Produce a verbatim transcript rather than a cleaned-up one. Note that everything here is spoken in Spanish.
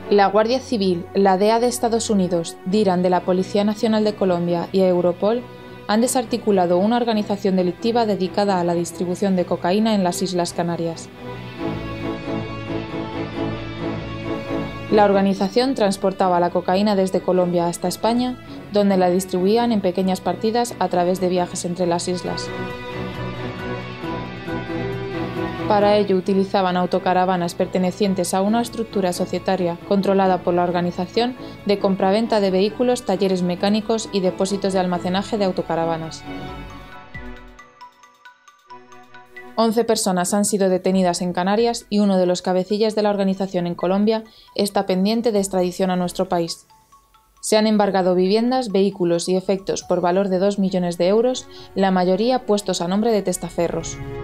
La Guardia Civil, la D E A de Estados Unidos, DIRAN de la Policía Nacional de Colombia y Europol han desarticulado una organización delictiva dedicada a la distribución de cocaína en las Islas Canarias. La organización transportaba la cocaína desde Colombia hasta España, donde la distribuían en pequeñas partidas a través de viajes entre las islas. Para ello utilizaban autocaravanas pertenecientes a una estructura societaria controlada por la organización de compraventa de vehículos, talleres mecánicos y depósitos de almacenaje de autocaravanas. Once personas han sido detenidas en Canarias y uno de los cabecillas de la organización en Colombia está pendiente de extradición a nuestro país. Se han embargado viviendas, vehículos y efectos por valor de dos millones de euros, la mayoría puestos a nombre de testaferros.